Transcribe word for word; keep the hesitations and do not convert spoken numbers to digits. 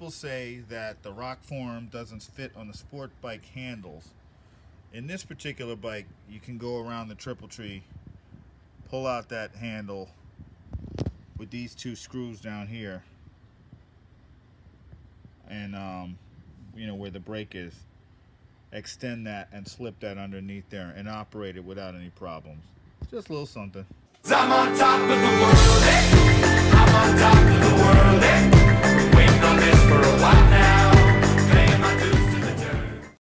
people say that the rock form doesn't fit on the sport bike handles. In this particular bike, you can go around the triple tree, pull out that handle with these two screws down here, and um, you know where the brake is, extend that and slip that underneath there and operate it without any problems. Just a little something. I'm on top of the world, eh? I'm on top of the world, eh? Waiting on this for a while now.